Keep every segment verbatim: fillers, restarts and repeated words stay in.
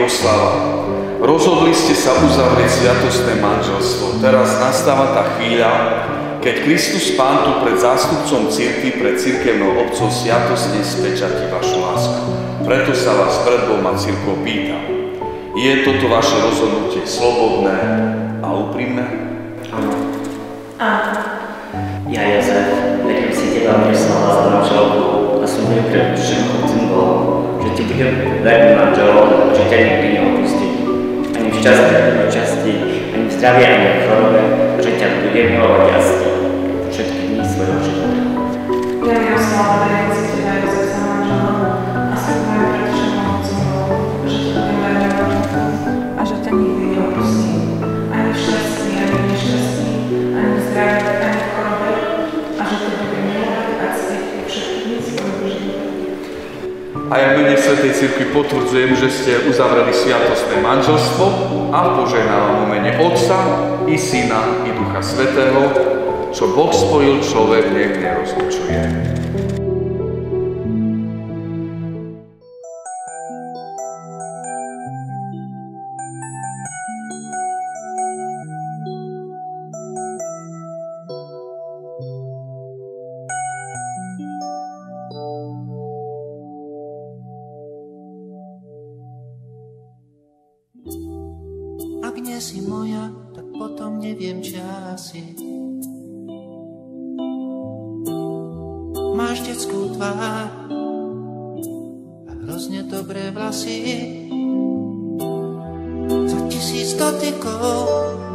oslava. Rozhodli ste sa uzavrieť sviatostné manželstvo. Teraz nastáva tá chvíľa, keď Kristus Pán tu pred zástupcom cirkvi, pred cirkevnou obcov sviatostne spečatí vašu lásku. Preto sa vás pred Bohom a cirkvou pýtam. Je toto vaše rozhodnutie slobodné a úprimné? Áno. Áno. Ja, Jozef, verím si teba, Miroslava, za manželku a sľubujem pred Všemohúcim Bohom, že ti budem verným manželom a že ťa nikdy neopustím. Ani v šťastí, ani v časti, ani v zdraví, ani v chorobe, že ťa budem milovať a ctiť všetky dní svojho života. Ja, Miroslava, verím si teba, Jozef, za manželom a sľubujem pred Všemohúcim Bohom, že ti budem verným manželom a že ťa nikdy neopustím. Ani v šťastí, ani v nešťastí, ani v zdraví, ani v chorobe, a že ťa budem milovať a ctiť všetky dní svojho života. A ja v mene Svätej Cirkvi potvrdzujem, že ste uzavreli sviatostné manželstvo a v požehnanom mene Otca i Syna i Ducha Svätého, čo Boh spojil, človek nech nerozlučuje. Ak nie si moja, tak potom neviem, či asi. Máš detskú tvár a hrozne dobré vlasy. Za tisíc dotykov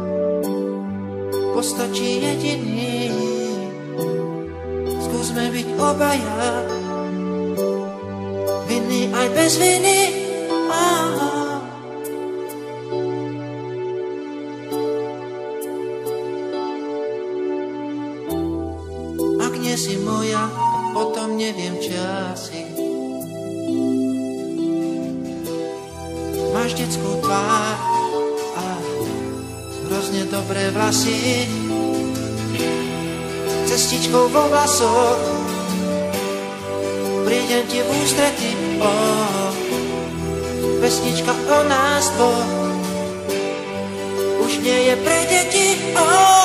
postačí jediný. Skúsme byť obaja, vinný aj bez viny. Aha. Nie si moja, potom neviem, či asi. Máš detskú tvár a hrozne dobré vlasy. Cestičkou vo vlasoch prídem ti v ústrety. Oh, pesnička o nás dvoch už nie je pre deti. Oh,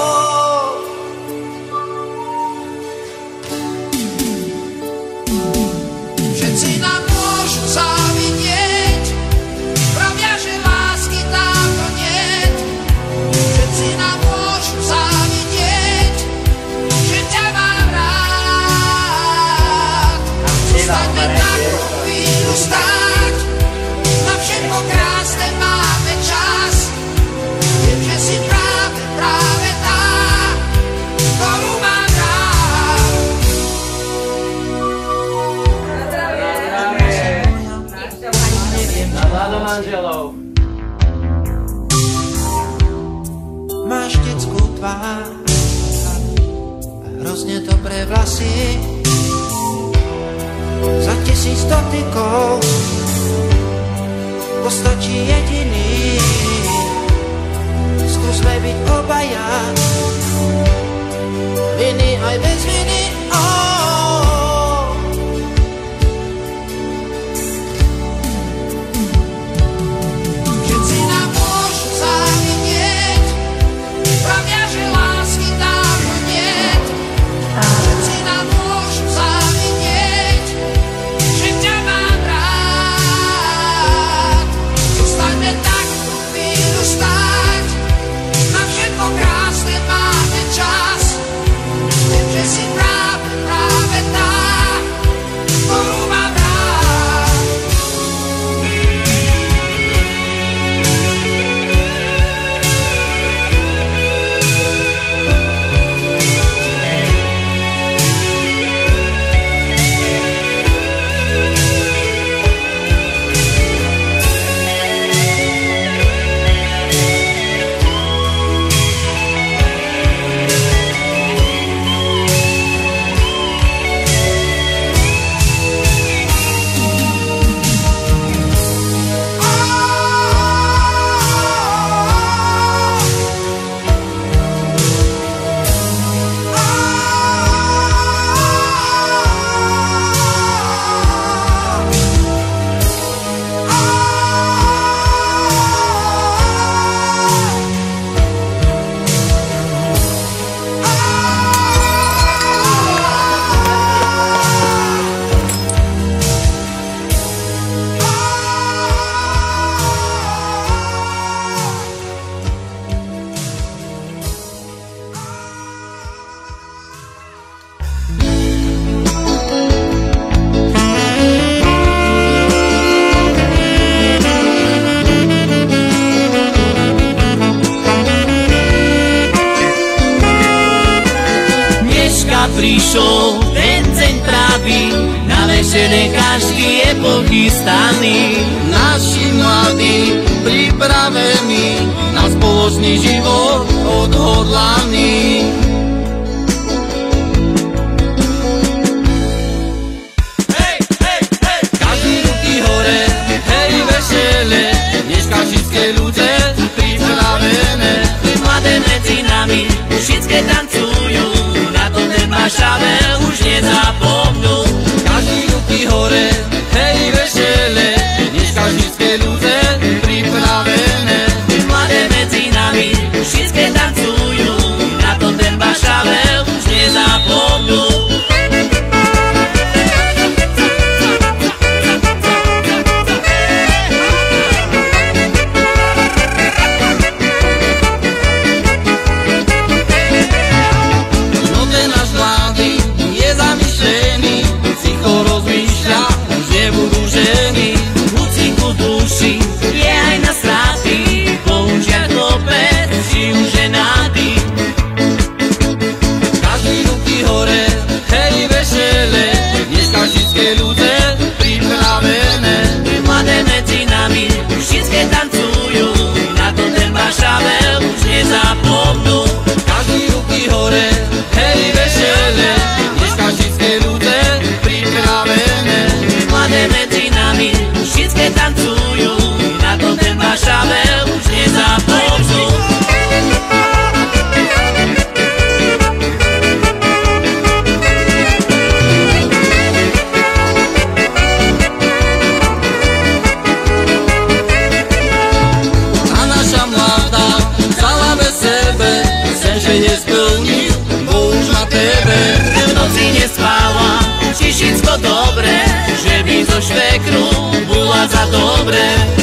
všetci nám môžu závidieť, pravia, že lásky dávno niet. Všetci nám môžu závidieť, že ťa mám rád. Zostaňme takú chvíľu stáť, na všetko krásne máme čas. Viem, že si práve, práve tá, ktorú mám rád. Vládo manželov. Máš detskú tvár a hrozne dobré vlasy. Za tisíc dotykov postačí jediný. Skúsme byť obaja, viny aj bez viny. Oh. Jesse prišiel ten deň pravý, na večere každý je pochystaný. Naši mladí pripravení, na spoločný život odhodlaní. Hej, hej, hej! Každý ruky hore, hej vesele, dneska všetké ľudia pripravené. Mladé medzi nami, všetké tancujú, na to ten mašavel už nezapomnú. Každý ruky hore, hej vesele, dneska všetké ľudia pripravené. Mladé medzi nami, všetké tancujú, na to ten mašavel už nezapomnú. Všetké tancujú, na to ten mašavel už nezapomnú. Každý ruky hore, hej vesele, dneska všetké ľudia pripravené. Mladé medzi nami, všetké tancujú, na to ten mašavel už nezapomnú. Či všetko dobre, že by zo švekru bola za dobre.